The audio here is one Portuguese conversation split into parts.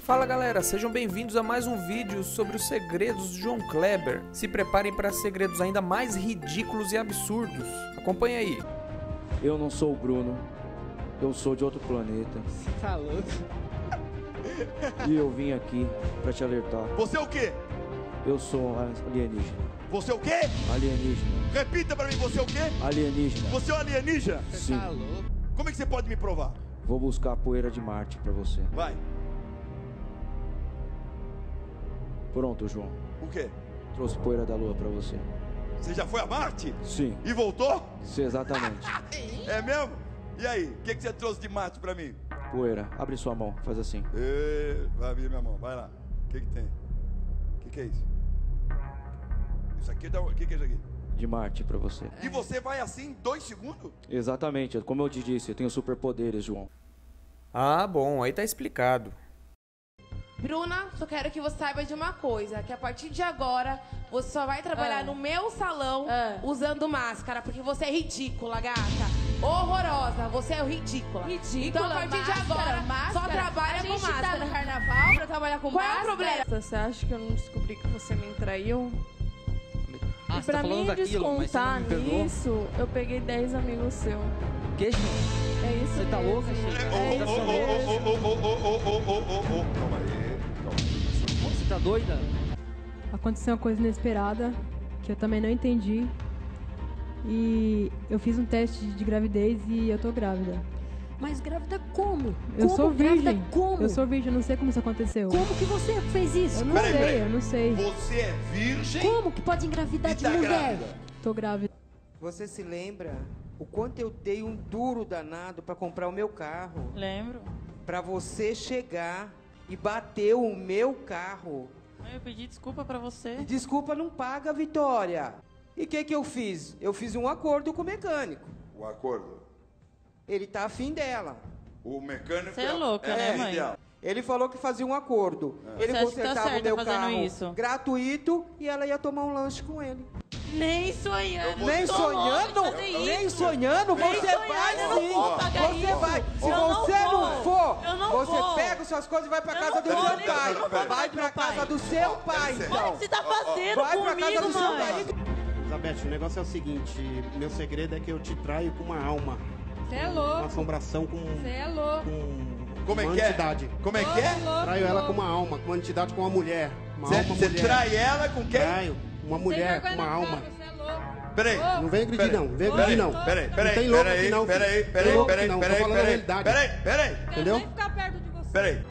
Fala galera, sejam bem-vindos a mais um vídeo sobre os segredos de João Kleber. Se preparem para segredos ainda mais ridículos e absurdos. Acompanhe aí. Eu não sou o Bruno, eu sou de outro planeta. Você tá louco? E eu vim aqui pra te alertar. Você é o quê? Eu sou alienígena. Você é o quê? Alienígena. Repita pra mim, você é o quê? Alienígena. Você é um alienígena? Você Sim. tá louco? Como é que você pode me provar? Vou buscar a poeira de Marte pra você. Vai. Pronto, João. O quê? Trouxe poeira da Lua pra você. Você já foi a Marte? Sim. E voltou? Sim, exatamente. É mesmo? E aí, o que você trouxe de Marte pra mim? Poeira. Abre sua mão. Faz assim. Vai abrir minha mão, vai lá. O que tem? O que é isso? Isso aqui dá... O que é isso aqui? De Marte pra você. E você vai assim em 2 segundos? Exatamente. Como eu te disse, eu tenho superpoderes, João. Ah, bom, aí tá explicado. Bruna, só quero que você saiba de uma coisa, que a partir de agora você só vai trabalhar no meu salão usando máscara, porque você é ridícula, gata. Horrorosa, você é ridícula. Ridícula, então a partir de agora só trabalha com máscara. A gente tá no carnaval pra trabalhar com Qual é o máscara? problema? Você acha que eu não descobri que você me traiu? Ah, E você tá pra falando mim daquilo, mas você não descontar me perdoou? nisso, eu peguei 10 amigos seus. Que, gente? É isso Você tá mesmo. louca, gente? É isso mesmo. Calma aí. Você tá doida? Aconteceu uma coisa inesperada que eu também não entendi. E eu fiz um teste de gravidez e eu tô grávida. Mas grávida como? Eu Como? sou virgem. Grávida como? Eu sou virgem, eu não sei como isso aconteceu. Como que você fez isso? Eu não Peraí, sei, peraí. eu não sei. Você é virgem Como que pode engravidar e de tá mulher? grávida? Tô grávida. Você se lembra o quanto eu dei um duro danado para comprar o meu carro? Lembro. Para você chegar e bater o meu carro. Eu pedi desculpa pra você. E desculpa não paga, Vitória. E o que eu fiz? Eu fiz um acordo com o mecânico. O acordo. Ele tá afim dela. O mecânico Você é louca, né, mãe? ideal. Ele falou que fazia um acordo. Ele Você acha que tá consertava o certa meu fazendo carro isso? gratuito e ela ia tomar um lanche com ele. Nem sonhando. Nem Tô sonhando? louca de fazer Nem isso. sonhando? Nem Você sonhando, vai eu não sim. vou pagar Você isso. vai. Se Eu não você não vou. for, Eu não você vou. pega suas coisas e vai pra Eu casa não do vou, seu nem pai. eu não vou Vai mais pra pro meu casa pai. do seu pai, Olha Olha o então. que você tá fazendo Vai pra casa comigo, do seu mãe. pai. Elizabeth, o negócio é o seguinte, meu segredo é que eu te traio com uma alma. Você é Uma louco. assombração com Você é louco. Como é uma que é? entidade. Como é que é? Traio ela com uma alma, com uma entidade, com uma mulher. Uma alma Você mulher. trai ela com quem? Traio uma mulher com uma alma. Você é louco. Peraí. Não vem agredir Peraí. não, não vem agredir não. Peraí, Não tem louco aqui não. peraí, Tem louco aqui não, tô falando a realidade. peraí. Entendeu? Nem ficar perto de você. Peraí.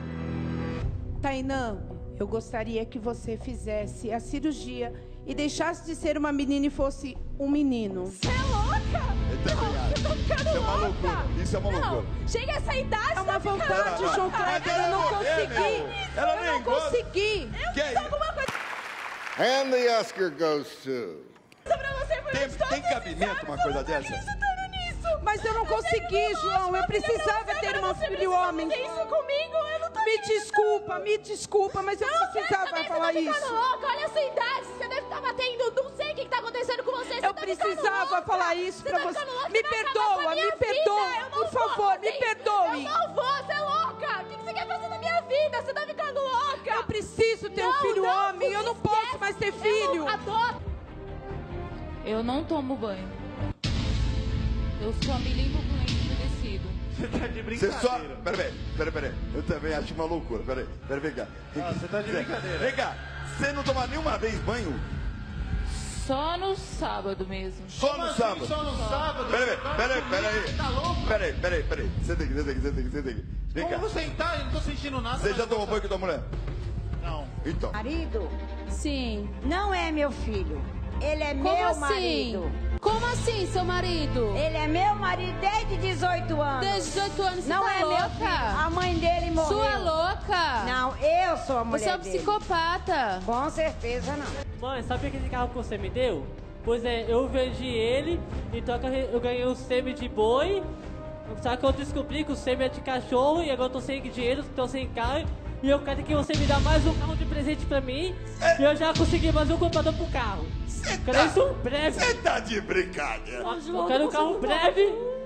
Tainã, eu gostaria que você fizesse a cirurgia e deixasse de ser uma menina e fosse um menino. Você é louca? Eita, obrigado. Você tá ficando Isso é uma louca. loucura. Isso é uma loucura. Não, chega essa idade, É uma você tá ficando vontade, louca. João Kleber, eu não consegui. Ela Eu nem não gosta. consegui. Que é isso? And the Oscar goes to... Pra você por Tem cabimento uma coisa dessa? acreditando nisso. Mas eu não consegui, João. Eu precisava ter um filho homem. Fazer isso comigo, eu não tô Me desculpa, mas eu precisava falar Você tá isso. ficando louca, olha a sua idade. Você deve estar batendo, não sei o que tá acontecendo com você. Você Eu tá ficando precisava louca. falar isso pra tá você. ficando louca, Me você vai acabar perdoa, com a minha me perdoa, vida. Eu não por vou favor, me fazer. perdoe. Eu não vou, você é louca. O que você quer fazer na minha vida? Você tá ficando louca. Eu preciso ter um filho homem. Eu não posso mais ter filho. Adota. Eu não tomo banho. Eu só me limpo com leite umedecido. Você tá de Você só... Peraí. Eu também acho uma loucura. Peraí, vem cá. Você tá de brincadeira. Vem cá. Você não toma nenhuma vez banho? Só no sábado mesmo. Só no sábado? Só no sábado? Peraí. Tá louco? Peraí. Senta aqui. Vem cá. Como sentar? Eu não tô sentindo nada. Você já tomou banho com tua mulher? Não. Então. Marido Sim. não é meu filho. Ele é Como meu assim? marido. Como assim, seu marido? Ele é meu marido desde 18 anos. Desde 18 anos, você Não tá é louca? meu filho. A mãe dele morreu. Sua louca? Não, eu sou a mulher Você é um dele. psicopata. Com certeza não. Mãe, sabe aquele carro que você me deu? Pois é, eu vendi ele, então eu ganhei um sêmen de boi. Só que eu descobri que o sêmen é de cachorro e agora eu tô sem dinheiro, tô sem carro. E eu quero que você me dê mais um carro de presente pra mim. E eu já consegui mais um comprador pro carro. Quero isso breve. Você tá de brincadeira? Eu quero um carro breve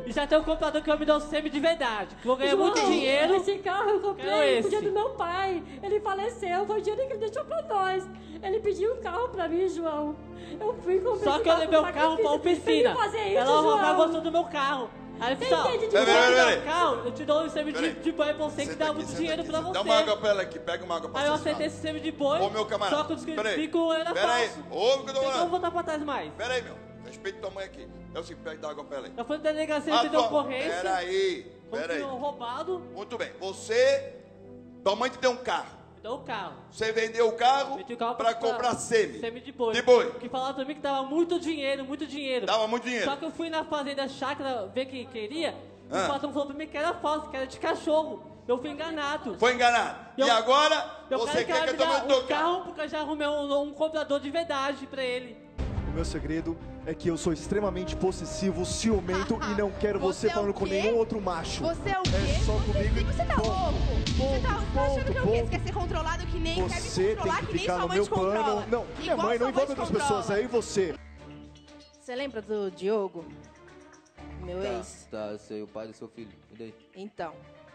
E já tem um comprador que vai me dar um semi de verdade. Que vou ganhar muito dinheiro. Esse carro eu Quero comprei esse. no dia do meu pai. Ele faleceu, foi o dinheiro que ele deixou pra nós. Ele pediu um carro pra mim, João. Eu fui comprar Só que eu levei o carro pra oficina. Ela João. gostou do meu carro. Aí ele falou, entende de Peraí. carro, eu te dou um semi de boi pra você que dá muito dinheiro pra você. Dá uma água pra ela aqui, pega uma água pra Aí eu você. aceitei esse semi de boi, Ô, meu camarada, só que o peraí. descritivo era Peraí, falso. ouve o que eu tô Então eu falando. vou voltar pra trás mais. Peraí, meu. Respeita tua mãe aqui. É o seguinte, pega da água pra ela aí. Eu fui na delegacia, você deu ocorrência. Peraí. Roubado. Muito bem. Tua mãe te deu um carro. Me deu o carro. Você vendeu o carro pra comprar semi. Semi de boi. De boi. Que falaram pra mim que dava muito dinheiro, muito dinheiro. Dava muito dinheiro. Só que eu fui na fazenda chácara ver quem queria. E Ah. o patrão falou pra mim que era falso, que era de cachorro. Eu fui enganado. Foi enganado. E agora, eu você quero quer que ela a tua me mãe dê toque? o carro porque eu já arrumei um comprador de verdade pra ele. O meu segredo é que eu sou extremamente possessivo, ciumento e não quero você Você é falando o com quê? nenhum outro macho. Você é o quê? É só comigo e Você tá ponto. louco? Você tá achando que é o quê? ponto. Você quer ser controlado que nem quer me Você tem controlar que que nem ficar sua no mãe meu te controla. plano. Não, minha Igual mãe não sua envolve te outras controla. pessoas, é eu e você. Você lembra do Diogo? Meu ex? Tá, eu sei, o pai do seu filho. E daí? Então,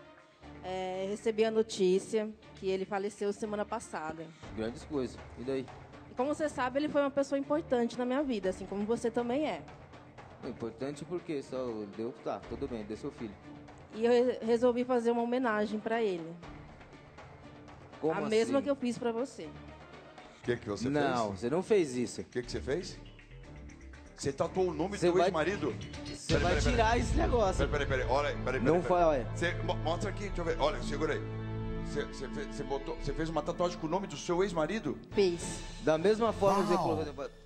recebi a notícia que ele faleceu semana passada. Grandes coisas. E daí? E como você sabe, ele foi uma pessoa importante na minha vida, assim como você também é. Importante porque só deu. Tá, tudo bem, deu seu filho. E eu resolvi fazer uma homenagem pra ele. Como a mesma assim? que eu fiz pra você. O que você fez? Não, você não fez isso. O que você fez? Você tatuou o nome Você do vai- ex-marido? Você vai tirar esse negócio. Peraí. Olha, peraí. Não foi, olha. Mostra aqui, deixa eu ver. Olha, segura aí. Você fez uma tatuagem com o nome do seu ex-marido? Fiz. Da mesma forma que Uau. você colocou.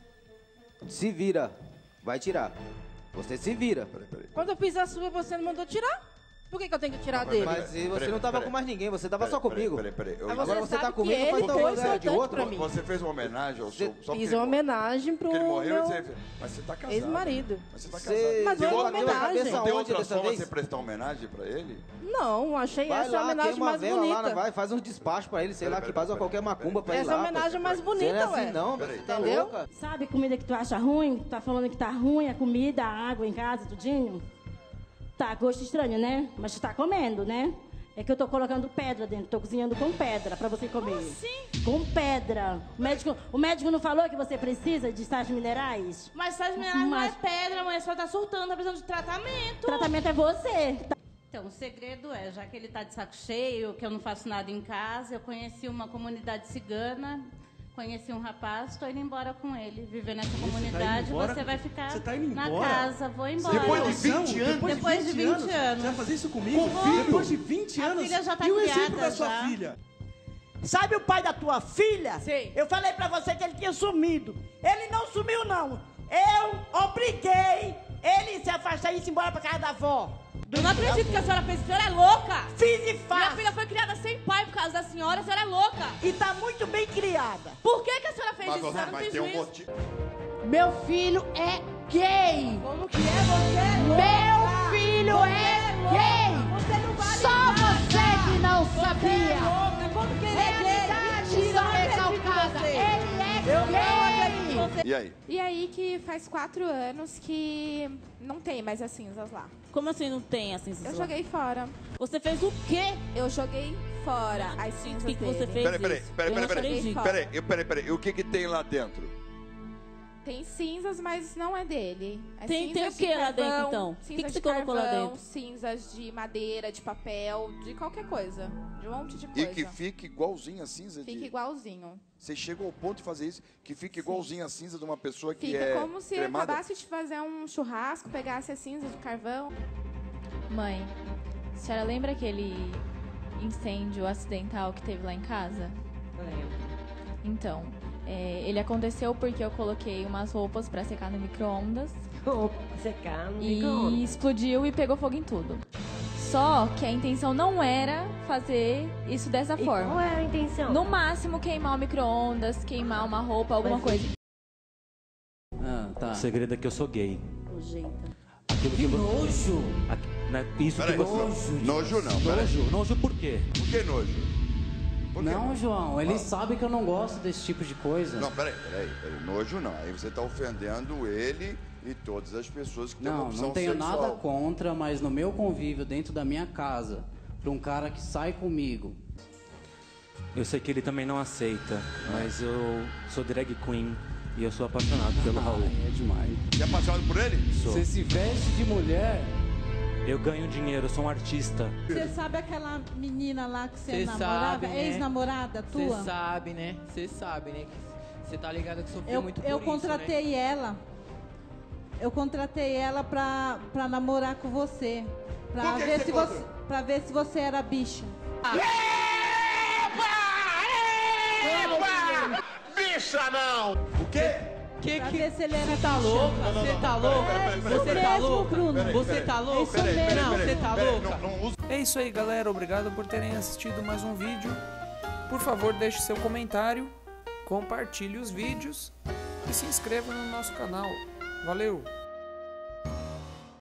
Se vira. Vai tirar. Você se vira. Quando eu fiz a sua, você não mandou tirar? Por que eu tenho que tirar dele? Mas você não tava com mais ninguém, você tava só comigo. Peraí. Mas Agora você você tá sabe comigo, que faz ele tal foi lugar de importante outro. pra mim. Você fez uma homenagem ao seu... só Fiz porque uma homenagem pro ele morreu meu e você... Mas você tá casado. ex-marido. Mas você tá Você- casado. Mas Tem foi uma outra- homenagem. Não tem Aonde outra dessa forma de vez? você prestar homenagem pra ele? Não, achei Vai essa a lá, homenagem queima mais a vela bonita. lá, vai, faz uns despachos pra ele, sei lá, que faz qualquer macumba pra ele Essa lá. homenagem mais bonita, Você não é ué. assim não, você tá Entendeu? louca. Sabe comida que tu acha ruim? Tá falando que tá ruim a comida, a água em casa, tudinho? Tá, gosto estranho, né? Mas tu tá comendo, né? É que eu tô colocando pedra dentro, tô cozinhando com pedra pra você comer. Como assim? Com pedra. O médico não falou que você precisa de sais minerais? Mas sais minerais não é pedra, mãe. A senhora tá surtando, tá precisando de tratamento. Tratamento é você. Então, o segredo é, já que ele tá de saco cheio, que eu não faço nada em casa, eu conheci uma comunidade cigana, conheci um rapaz, tô indo embora com ele. Viver nessa comunidade, embora? você vai ficar Você tá indo na embora? casa, vou embora. Depois de 20 anos? Depois de 20 anos. Você vai fazer isso comigo? Com filho? Depois de 20 A anos? filha já tá e o criada exemplo da sua já. filha? Sabe o pai da tua filha? Sim. Eu falei pra você que ele tinha sumido. Ele não sumiu, não. Eu obriguei ele se afastar e ir embora pra casa da avó. Eu não acredito que a senhora fez isso. A senhora é louca. Fiz e faço. Minha filha foi criada sem pai por causa da senhora. A senhora é louca. E tá muito bem criada. Por que a senhora fez isso? A senhora não tem tem um juízo. motivo. Meu filho é gay. Como que é? Você é louca. Meu filho é gay. Você não vale Só nada. você que não Você é sabia. louca. Como que ele é gay? Realidade Mentira, eu não acredito em recalcada. você. Ele é Eu não acredito em gay. você. E aí? E aí que faz 4 anos que não tem mais as cinzas lá. Como assim não tem assim? Eu joguei fora. Você fez o quê? Eu joguei fora as cinzas que dele. você fez? Peraí. E o que tem lá dentro? Tem cinzas, mas não é dele. É Tem cinzas o que de lá dentro, carvão, então? O que cinzas você de colocou lá carvão, dentro? cinzas de madeira, de papel, de qualquer coisa. De um monte de coisa. E que fique igualzinho a cinza de... Fica igualzinho. Você chegou ao ponto de fazer isso, que fique igualzinho a cinza de uma pessoa que Fica é como se cremada? acabasse de fazer um churrasco, pegasse as cinzas do carvão. Mãe, a senhora lembra aquele incêndio acidental que teve lá em casa? Lembro. Então, ele aconteceu porque eu coloquei umas roupas pra secar no micro-ondas. Secar no E micro-ondas. explodiu e pegou fogo em tudo. Só que a intenção não era fazer isso dessa E forma. qual era a intenção? No máximo, queimar o micro-ondas, queimar uma roupa, alguma coisa. Ah, tá. O segredo é que eu sou gay. Nojenta. Aquilo que nojo! Isso Peraí, que você... nojo não, peraí. Nojo por quê? Por que nojo? Não, João, ele sabe que eu não gosto desse tipo de coisa. Não, peraí. Nojo não. Aí você tá ofendendo ele e todas as pessoas que têm uma Não, opção não tenho sexual. nada contra, mas no meu convívio dentro da minha casa, pra um cara que sai comigo. Eu sei que ele também não aceita, mas eu sou drag queen e eu sou apaixonado pelo Raul. É demais. Você é apaixonado por ele? Sou. Você se veste de mulher? Eu ganho dinheiro, eu sou um artista. Você sabe aquela menina lá que você Cê namorava? sabe, né? Ex-namorada tua? Você sabe, né? Você sabe, né? Você tá ligado que sofreu muito por Eu isso, contratei né? ela. Eu contratei ela pra namorar com você. Pra Por que ver, você se contra- você, pra ver se você era bicha. Epa! Bicha não! O quê? Pra ver se ele era Você tá bicha. louca? Você tá louca? Você tá mesmo, louca? Bruno. Você tá louca? Isso mesmo. Não, você tá louca? É isso aí, galera. Obrigado por terem assistido mais um vídeo. Por favor, deixe seu comentário, compartilhe os vídeos e se inscreva no nosso canal. Valeu!